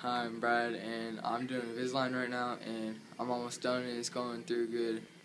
Hi, I'm Brad, and I'm doing Invisalign right now, and I'm almost done, and it's going through good.